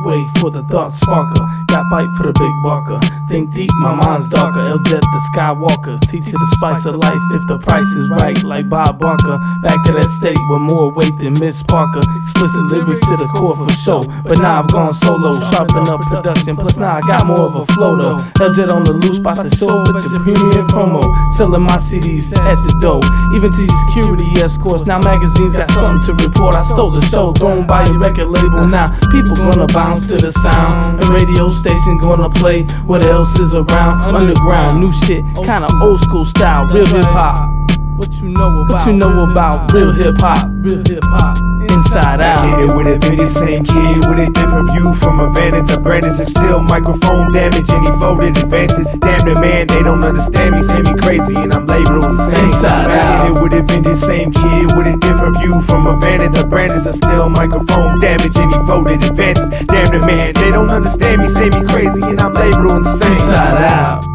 wait for the thought sparker. Got bite for the big barker. Think deep, my mind's darker. L-Jet the Skywalker. Teach you the spice of life if the price is right, like Bob Barker. Back to that state with more weight than Miss Parker. Explicit lyrics to the core for show. But now I've gone solo, sharpen up production. Plus now I got more of a flow though. L-Jet on the loose, about to show with your premium promo. Selling my CDs at the door. Even to your security escorts. Now magazines got something to report. I stole the show, thrown by your record label. Now people gonna bounce to the sound. And radio station gonna play what else is around. Underground, new shit, kinda old school style. Real hip hop. What you know about real hip hop? Real hip hop. Inside out. Get it with a video, same kid with a different view. From a vantage to Brandon's and still microphone damage. And he folded advances. Damn the man, they don't understand me. Say me crazy and I'm labeled the same. Inside out. Get it with a video, same kid with a different view. From a vantage to Brandon's and still microphone damage. And he folded advances. Damn the man, they don't understand me. Say me crazy and I'm labeled the same. Inside out.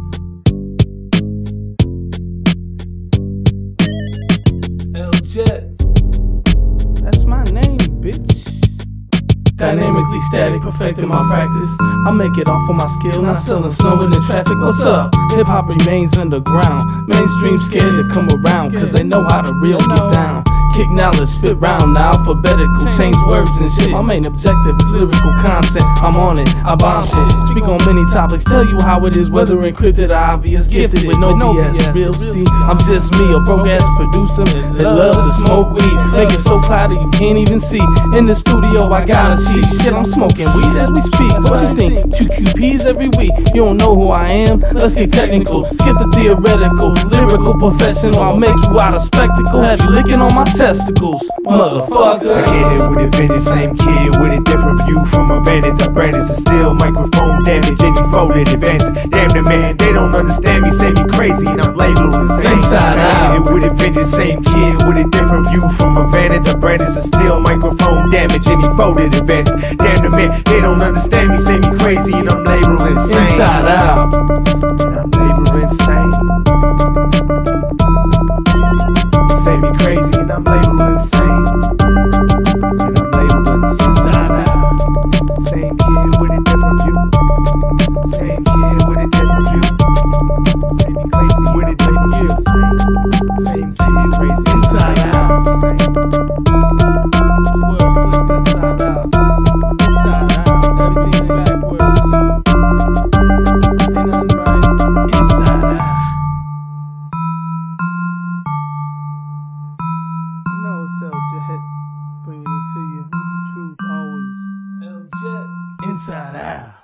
L-Jet, that's my name, bitch. Dynamically static, perfecting my practice. I make it off of my skill, not selling snow in the traffic. What's up? Hip hop remains underground. Mainstream scared to come around, cause they know how to real get down. Kick knowledge, spit round, now alphabetical, change words and shit. My main objective is lyrical content. I'm on it, I bomb shit. Speak on many topics, tell you how it is, whether encrypted or obvious. Gifted with no BS, real see. I'm just me, a broke ass producer that love to smoke weed. Make it so cloudy you can't even see. In the studio, I gotta see. Shit, I'm smoking weed as we speak. What you think? 2 QPs every week. You don't know who I am? Let's get technical. Skip the theoretical. Lyrical professional, I'll make you out of spectacle. Have you licking on my testicles, motherfucker. I get it with a vengeance, same kid with a different view. From a vantage to Brandon's and still microphone damage. And he folded advances. Damn the man, they don't understand me. Say me crazy and I'm labeled the same. Inside out. I get it with a vengeance, same kid with a different view. From a vantage to Brandon's and still microphone damage. And he folded advances. Damn the man, they don't understand me. Say me crazy and I'm labeled insane. Inside out. And I'm labeled insane. Say me crazy and I'm labeled insane. And I'm labeled inside out. Same kid with a different view. Same kid with a different view. Say me crazy with a different view. Same kid crazy Inside out. Inside out. Inside out. Everything's backwards. Ain't nothing right. Inside out. You know it's L-Jet, bringing it to you. The truth always. L-Jet. Inside out.